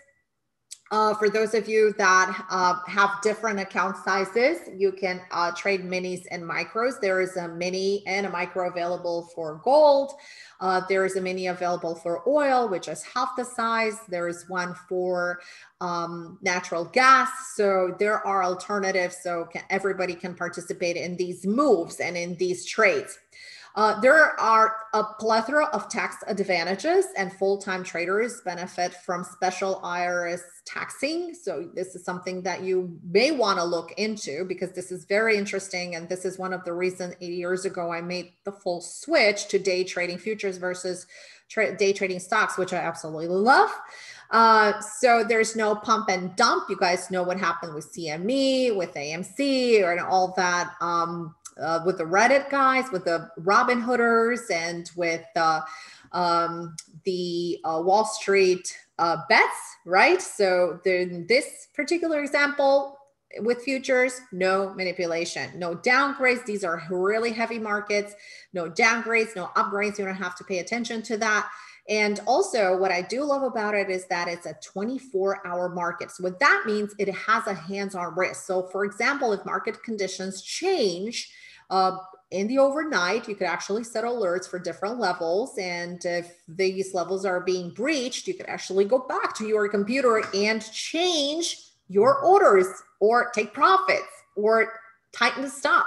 Uh, for those of you that uh, have different account sizes, you can uh, trade minis and micros. There is a mini and a micro available for gold. Uh, there is a mini available for oil, which is half the size. There is one for um, natural gas. So there are alternatives. So can, everybody can participate in these moves and in these trades. Uh, there are a plethora of tax advantages, and full-time traders benefit from special I R S taxing. So this is something that you may want to look into, because this is very interesting. And this is one of the reasons eight years ago I made the full switch to day trading futures versus tra day trading stocks, which I absolutely love. Uh, so there's no pump and dump. You guys know what happened with C M E, with A M C, or and all that. Um, Uh, with the Reddit guys, with the Robin Hooders, and with uh, um, the uh, Wall Street uh, bets, right? So in this particular example with futures, no manipulation, no downgrades. These are really heavy markets, no downgrades, no upgrades. You don't have to pay attention to that. And also what I do love about it is that it's a twenty-four hour market. So what that means, it has a hands-on risk. So for example, if market conditions change uh, in the overnight, you could actually set alerts for different levels. And if these levels are being breached, you could actually go back to your computer and change your orders or take profits or tighten the stop.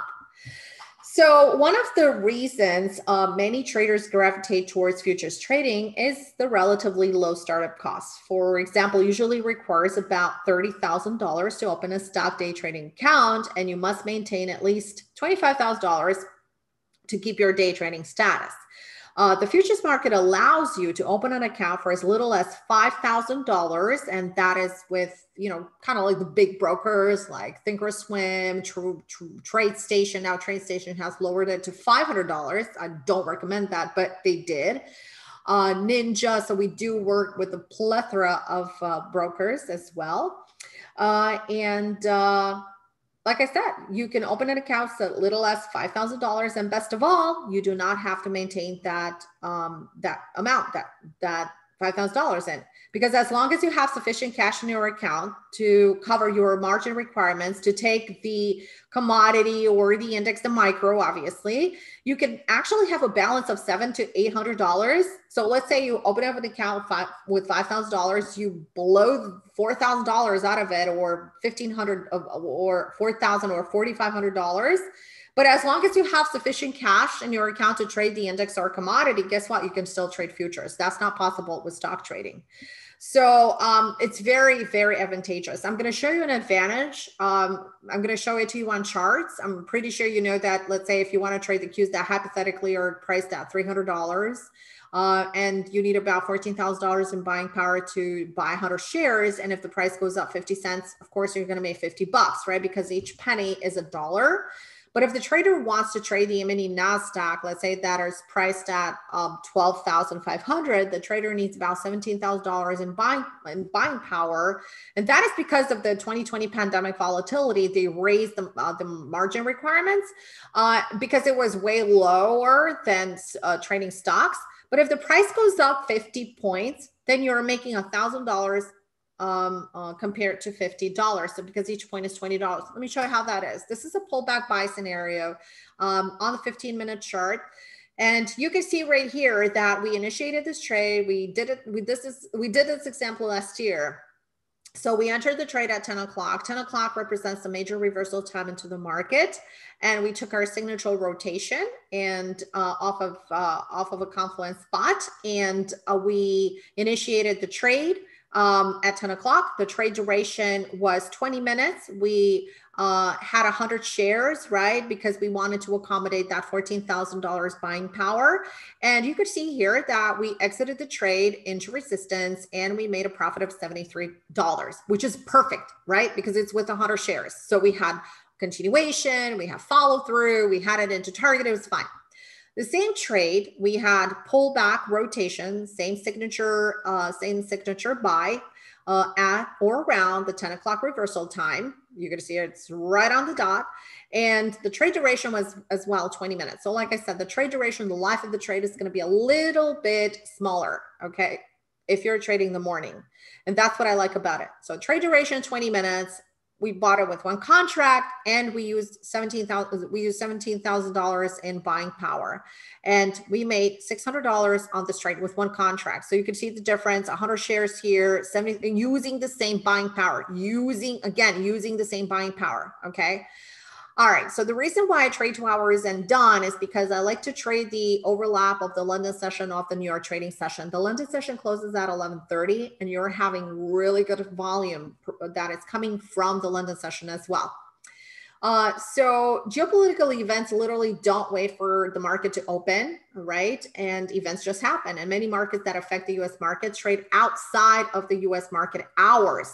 So one of the reasons uh, many traders gravitate towards futures trading is the relatively low startup costs. For example, usually requires about thirty thousand dollars to open a stock day trading account, and you must maintain at least twenty-five thousand dollars to keep your day trading status. Uh, the futures market allows you to open an account for as little as five thousand dollars, and that is with, you know, kind of like the big brokers like Thinkorswim, Tr Tr TradeStation. Now TradeStation has lowered it to five hundred dollars. I don't recommend that, but they did. Uh, Ninja, so we do work with a plethora of uh, brokers as well. Uh, and uh, Like I said, you can open an account as little as five thousand dollars, and best of all, you do not have to maintain that um, that amount, that that five thousand dollars in, because as long as you have sufficient cash in your account to cover your margin requirements, to take the commodity or the index, the micro, obviously, you can actually have a balance of seven to eight hundred dollars. So let's say you open up an account five, with five thousand dollars, you blow four thousand dollars out of it, or fifteen hundred dollars or four thousand or forty-five hundred dollars. But as long as you have sufficient cash in your account to trade the index or commodity, guess what? You can still trade futures. That's not possible with stock trading. So um, it's very, very advantageous. I'm going to show you an advantage. Um, I'm going to show it to you on charts. I'm pretty sure you know that, let's say if you want to trade the Qs that hypothetically are priced at three hundred dollars, uh, and you need about fourteen thousand dollars in buying power to buy one hundred shares. And if the price goes up fifty cents, of course, you're going to make fifty bucks, right? Because each penny is a dollar. But if the trader wants to trade the mini NASDAQ, let's say that is priced at um, twelve thousand five hundred dollars, the trader needs about seventeen thousand dollars in buying, in buying power. And that is because of the twenty twenty pandemic volatility. They raised the, uh, the margin requirements uh, because it was way lower than uh, trading stocks. But if the price goes up fifty points, then you're making one thousand dollars um uh, compared to fifty dollars. So because each point is twenty dollars. Let me show you how that is. This is a pullback buy scenario um on the fifteen minute chart, and you can see right here that we initiated this trade. We did it we this is we did this example last year. So we entered the trade at ten o'clock. ten o'clock represents the major reversal time into the market, and we took our signature rotation and uh, off of uh, off of a confluence spot, and uh, we initiated the trade Um, at ten o'clock. The trade duration was twenty minutes. We uh, had one hundred shares, right? Because we wanted to accommodate that fourteen thousand dollars buying power. And you could see here that we exited the trade into resistance, and we made a profit of seventy-three dollars, which is perfect, right? Because it's with one hundred shares. So we had continuation, we have follow through, we had it into target, it was fine. The same trade, we had pullback rotation, same signature, uh, same signature buy uh, at or around the ten o'clock reversal time. You're going to see it's right on the dot. And the trade duration was as well twenty minutes. So like I said, the trade duration, the life of the trade is going to be a little bit smaller, okay, if you're trading the morning. And that's what I like about it. So trade duration, twenty minutes. We bought it with one contract, and we used seventeen thousand. We used seventeen thousand dollars in buying power, and we made six hundred dollars on this trade with one contract. So you can see the difference: one hundred shares here, seventy, using the same buying power, using again using the same buying power. Okay. All right. So the reason why I trade two hours and done is because I like to trade the overlap of the London session off the New York trading session. The London session closes at eleven thirty, and you're having really good volume that is coming from the London session as well. Uh, so geopolitical events literally don't wait for the market to open, right? And events just happen. And many markets that affect the U S market trade outside of the U S market hours.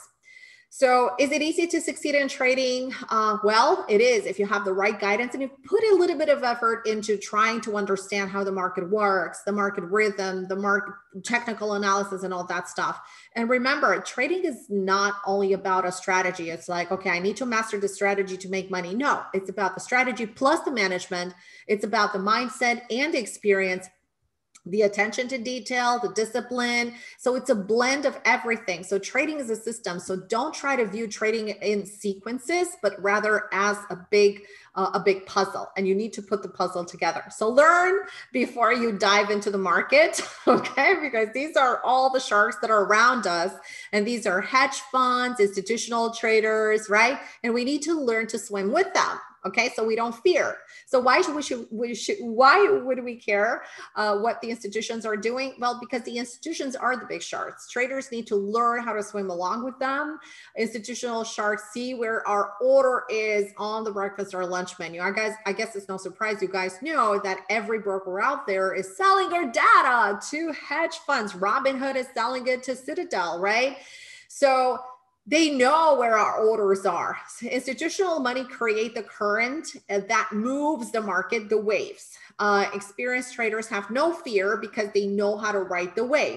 So is it easy to succeed in trading? Uh, well, it is if you have the right guidance and you put a little bit of effort into trying to understand how the market works, the market rhythm, the market technical analysis and all that stuff. And remember, trading is not only about a strategy. It's like, okay, I need to master the strategy to make money. No, it's about the strategy plus the management. It's about the mindset and the experience, the attention to detail, the discipline. So it's a blend of everything. So trading is a system. So don't try to view trading in sequences, but rather as a big, uh, a big puzzle. And you need to put the puzzle together. So learn before you dive into the market, okay? Because these are all the sharks that are around us. And these are hedge funds, institutional traders, right? And we need to learn to swim with them. Okay, so we don't fear. So why should we should we should why would we care uh, what the institutions are doing? Well, because the institutions are the big sharks. Traders need to learn how to swim along with them. Institutional sharks see where our order is on the breakfast or lunch menu. I guys, I guess it's no surprise you guys know that every broker out there is selling their data to hedge funds. Robinhood is selling it to Citadel, right? So they know where our orders are. So institutional money create the current that moves the market, the waves. Uh, experienced traders have no fear because they know how to ride the wave.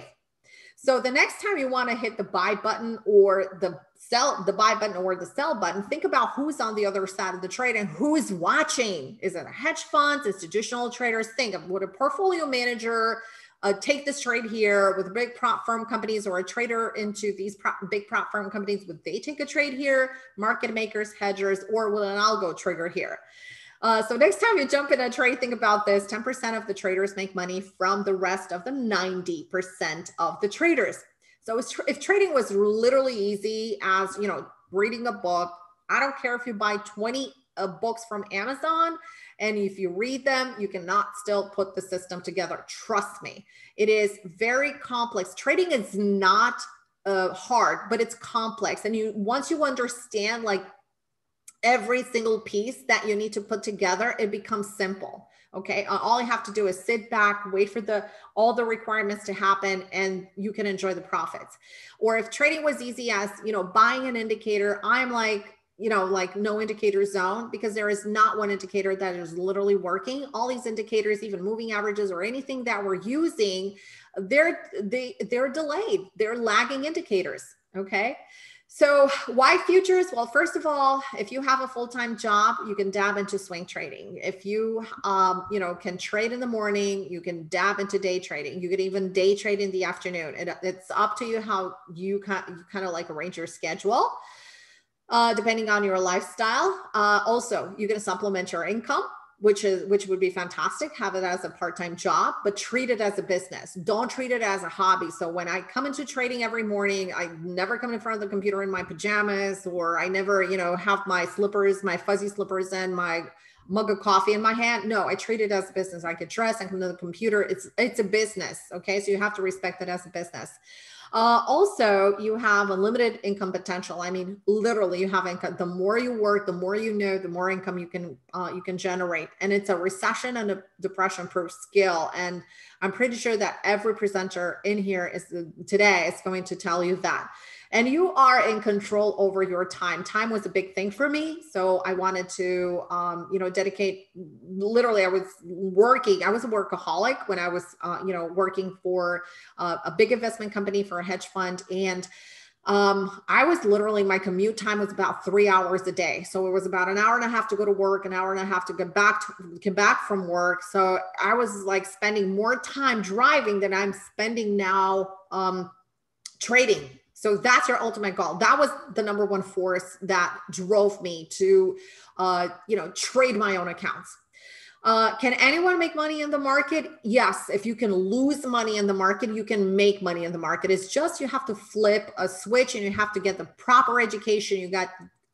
So the next time you want to hit the buy button or the sell, the buy button or the sell button, think about who's on the other side of the trade and who is watching. Is it a hedge funds, institutional traders? Think of what a portfolio manager Uh, take this trade here with big prop firm companies or a trader into these prop, big prop firm companies. Would they take a trade here? Market makers, hedgers, or will an algo trigger here? Uh, so next time you jump in a trade, think about this. ten percent of the traders make money from the rest of the ninety percent of the traders. So if trading was literally easy as, you know, reading a book, I don't care if you buy twenty uh, books from Amazon, and if you read them, you cannot still put the system together. Trust me, it is very complex. Trading is not uh, hard, but it's complex. And you once you understand like every single piece that you need to put together, it becomes simple. Okay, all you have to do is sit back, wait for the all the requirements to happen, and you can enjoy the profits. Or if trading was easy as, you know, buying an indicator, I'm like, you know, like no indicator zone, because there is not one indicator that is literally working. All these indicators, even moving averages or anything that we're using, they're, they, they're delayed. They're lagging indicators, okay? So why futures? Well, first of all, if you have a full-time job, you can dab into swing trading. If you, um, you know, can trade in the morning, you can dab into day trading. You could even day trade in the afternoon. It, it's up to you how you kind, you kind of like arrange your schedule. Uh, depending on your lifestyle. Uh, also, you can supplement your income, which is which would be fantastic. Have it as a part-time job, but treat it as a business. Don't treat it as a hobby. So when I come into trading every morning, I never come in front of the computer in my pajamas, or I never, you know, have my slippers, my fuzzy slippers, and my mug of coffee in my hand. No, I treat it as a business. I get dressed, I come to the computer. It's it's a business. Okay, so you have to respect it as a business. Uh, also, you have a limited income potential. I mean, literally, you have income. The more you work, the more you know, the more income you can uh, you can generate. And it's a recession and a depression-proof skill. And I'm pretty sure that every presenter in here is today is going to tell you that. And you are in control over your time. Time was a big thing for me. So I wanted to, um, you know, dedicate, literally, I was working, I was a workaholic when I was, uh, you know, working for uh, a big investment company for a hedge fund. And um, I was literally, my commute time was about three hours a day. So it was about an hour and a half to go to work, an hour and a half to get back, to, get back from work. So I was like spending more time driving than I'm spending now um, trading. So that's your ultimate goal. That was the number one force that drove me to, uh, you know, trade my own accounts. Uh, can anyone make money in the market? Yes. If you can lose money in the market, you can make money in the market. It's just, you have to flip a switch and you have to get the proper education. You got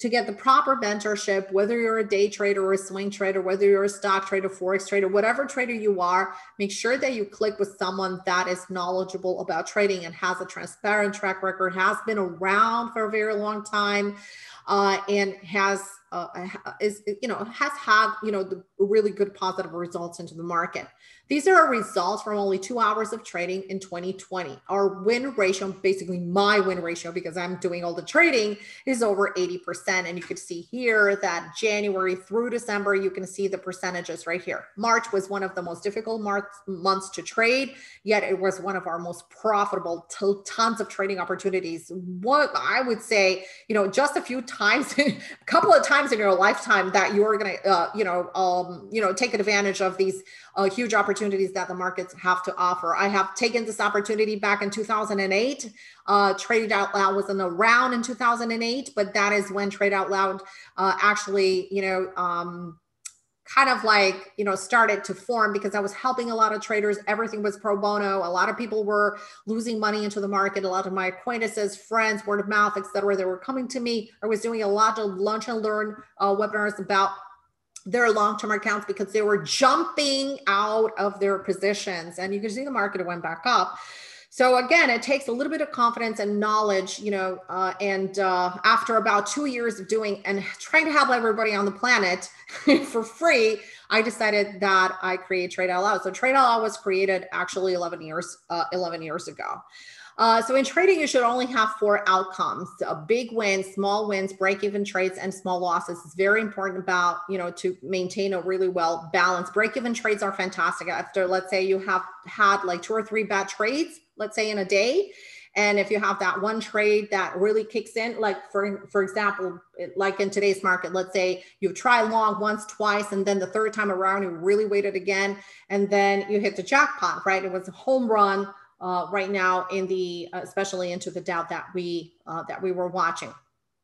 to get the proper mentorship, whether you're a day trader or a swing trader, whether you're a stock trader, forex trader, whatever trader you are, make sure that you click with someone that is knowledgeable about trading and has a transparent track record, has been around for a very long time, uh, and has uh, is you know has had you know the really good positive results into the market. These are our results from only two hours of trading in twenty twenty. Our win ratio, basically my win ratio, because I'm doing all the trading, is over eighty percent. And you can see here that January through December, you can see the percentages right here. March was one of the most difficult months to trade, yet it was one of our most profitable, tons of trading opportunities. What I would say, you know, just a few times, a couple of times in your lifetime that you're going to, uh, you know, um, you know, take advantage of these uh, huge opportunities that the markets have to offer. I have taken this opportunity back in two thousand eight. Uh, TradeOutLoud wasn't around in two thousand eight, but that is when TradeOutLoud uh, actually, you know, um, kind of like, you know, started to form, because I was helping a lot of traders. Everything was pro bono. A lot of people were losing money into the market. A lot of my acquaintances, friends, word of mouth, et cetera, they were coming to me. I was doing a lot of lunch and learn uh, webinars about their long-term accounts because they were jumping out of their positions, and you can see the market went back up. So again, it takes a little bit of confidence and knowledge, you know, uh, and uh, after about two years of doing and trying to help everybody on the planet for free, I decided that I create TradeOutLoud. So TradeOutLoud was created actually eleven years, uh, eleven years ago. Uh, so in trading, you should only have four outcomes: a big win, small wins, break-even trades, and small losses. It's very important about, you know, to maintain a really well balanced. Break-even trades are fantastic. After, let's say you have had like two or three bad trades, let's say in a day. And if you have that one trade that really kicks in, like for, for example, like in today's market, let's say you've tried long once, twice, and then the third time around, you really waited again, and then you hit the jackpot, right? It was a home run. Uh, right now in the, uh, especially into the Dow that we, uh, that we were watching.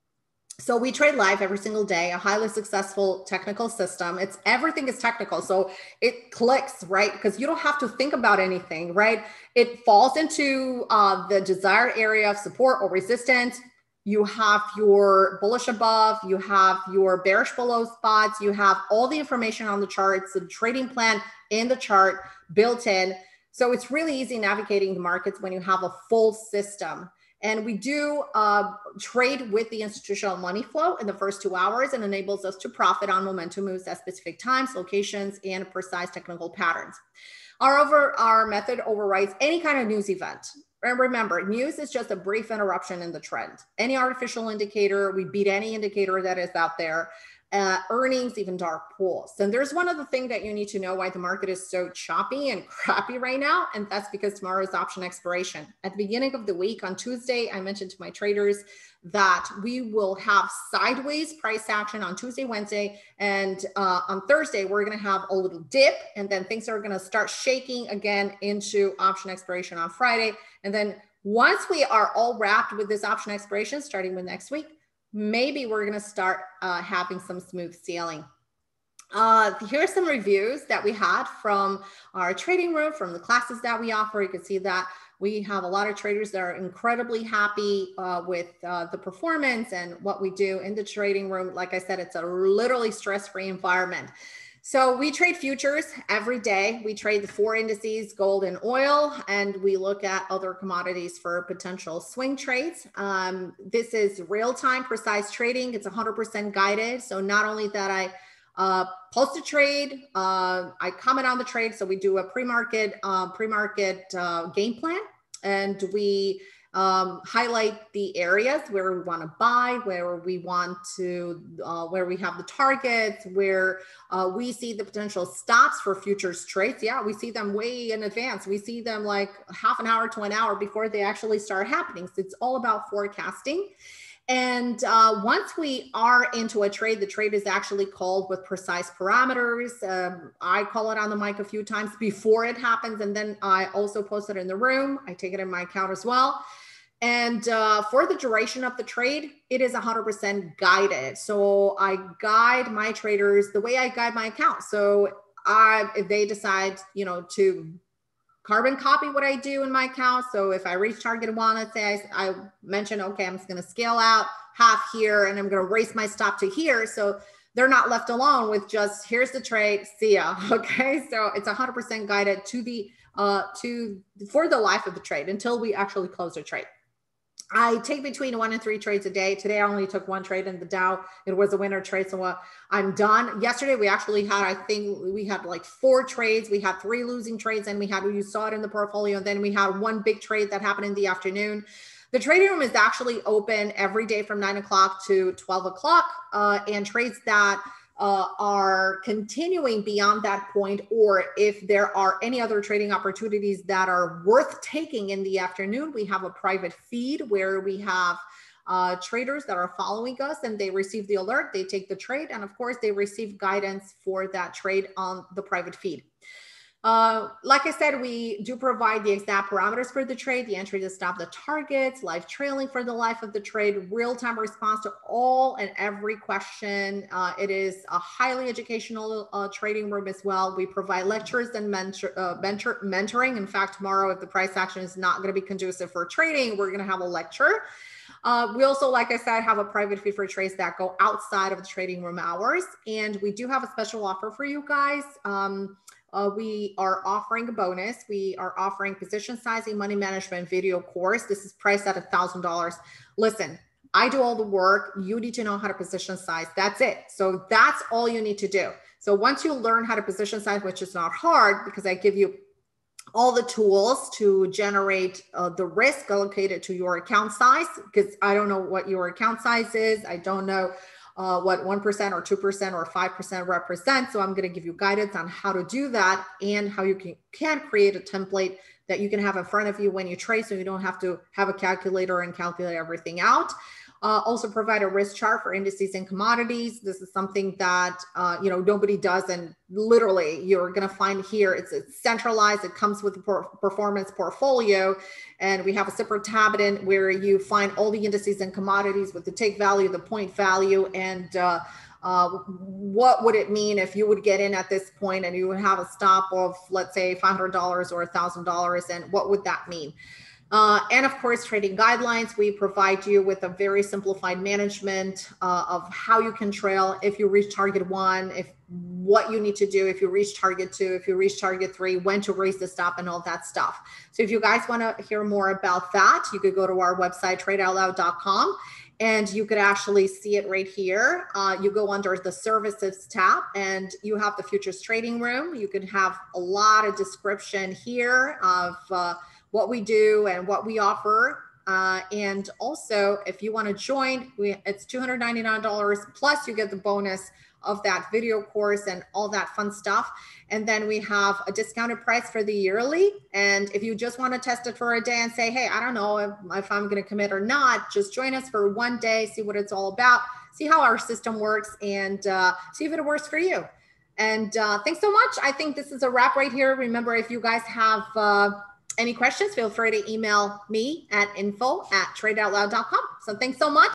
So we trade live every single day, a highly successful technical system. It's everything is technical. So it clicks, right? Because you don't have to think about anything, right? It falls into uh, the desired area of support or resistance. You have your bullish above, you have your bearish below spots, you have all the information on the chart. It's a trading plan in the chart built in. So it's really easy navigating the markets when you have a full system. And we do uh, trade with the institutional money flow in the first two hours and enables us to profit on momentum moves at specific times, locations, and precise technical patterns. Our, over, our method overrides any kind of news event. And remember, news is just a brief interruption in the trend. Any artificial indicator, we beat any indicator that is out there. Uh, earnings, even dark pools. And there's one other thing that you need to know why the market is so choppy and crappy right now. And that's because tomorrow is option expiration. At the beginning of the week on Tuesday, I mentioned to my traders that we will have sideways price action on Tuesday, Wednesday, and uh, on Thursday, we're going to have a little dip, and then things are going to start shaking again into option expiration on Friday. And then once we are all wrapped with this option expiration, starting with next week, maybe we're going to start uh, having some smooth sailing. Uh, here are some reviews that we had from our trading room, from the classes that we offer. You can see that we have a lot of traders that are incredibly happy uh, with uh, the performance and what we do in the trading room. Like I said, it's a literally stress-free environment. So we trade futures every day. We trade the four indices, gold and oil, and we look at other commodities for potential swing trades. Um, this is real-time precise trading. It's one hundred percent guided. So not only that I uh, post a trade, uh, I comment on the trade. So we do a pre-market uh, pre-market uh, game plan, and we Um, highlight the areas where we want to buy, where we want to, uh, where we have the targets, where uh, we see the potential stops for futures trades. Yeah, we see them way in advance. We see them like half an hour to an hour before they actually start happening. So it's all about forecasting. And uh, once we are into a trade, the trade is actually called with precise parameters. Um, I call it on the mic a few times before it happens. And then I also post it in the room. I take it in my account as well. And uh, for the duration of the trade, it is one hundred percent guided. So I guide my traders the way I guide my account. So I, if they decide, you know, to carbon copy what I do in my account. So if I reach target one, let's say I, I mentioned, okay, I'm just going to scale out half here and I'm going to raise my stop to here. So they're not left alone with just, here's the trade, see ya. Okay. So it's one hundred percent guided to the, uh, to, for the life of the trade until we actually close the trade. I take between one and three trades a day. Today, I only took one trade in the Dow. It was a winner trade, so uh, I'm done. Yesterday, we actually had, I think we had like four trades. We had three losing trades, and we had, you saw it in the portfolio. And then we had one big trade that happened in the afternoon. The trading room is actually open every day from nine o'clock to twelve o'clock, uh, and trades that Uh, are continuing beyond that point, or if there are any other trading opportunities that are worth taking in the afternoon, we have a private feed where we have uh, traders that are following us and they receive the alert, they take the trade, and of course they receive guidance for that trade on the private feed. Uh, like I said, we do provide the exact parameters for the trade, the entry to stop, the targets, live trailing for the life of the trade, real-time response to all and every question. Uh, it is a highly educational uh, trading room as well. We provide lectures and mentor, uh, mentor, mentoring. In fact, tomorrow, if the price action is not going to be conducive for trading, we're going to have a lecture. Uh, we also, like I said, have a private feed for trades that go outside of the trading room hours. And we do have a special offer for you guys. Um, Uh, we are offering a bonus. We are offering position sizing money management video course. This is priced at a thousand dollars. Listen, I do all the work. You need to know how to position size. That's it. So that's all you need to do. So once you learn how to position size, which is not hard because I give you all the tools to generate uh, the risk allocated to your account size, because I don't know what your account size is. I don't know Uh, what one percent or two percent or five percent represent. So I'm going to give you guidance on how to do that and how you can, can create a template that you can have in front of you when you trade, so you don't have to have a calculator and calculate everything out. Uh, also provide a risk chart for indices and commodities. This is something that, uh, you know, nobody does. And literally you're going to find here, it's, it's centralized. It comes with a performance portfolio. And we have a separate tab in where you find all the indices and commodities with the take value, the point value, and uh, uh, what would it mean if you would get in at this point and you would have a stop of, let's say, five hundred dollars or one thousand dollars, and what would that mean? Uh, and of course, trading guidelines. We provide you with a very simplified management uh, of how you can trail if you reach target one, if what you need to do if you reach target two, if you reach target three, when to raise the stop, and all that stuff. So if you guys want to hear more about that, you could go to our website, trade out loud dot com, and you could actually see it right here. Uh, you go under the services tab and you have the futures trading room. You could have a lot of description here of uh, what we do and what we offer. Uh, and also, if you want to join, we, it's two hundred ninety-nine dollars plus you get the bonus of that video course and all that fun stuff. And then we have a discounted price for the yearly. And if you just want to test it for a day and say, hey, I don't know if, if I'm going to commit or not, just join us for one day, see what it's all about, see how our system works, and uh, see if it works for you. And uh, thanks so much. I think this is a wrap right here. Remember, if you guys have uh, any questions, feel free to email me at info at trade out loud dot com. So thanks so much.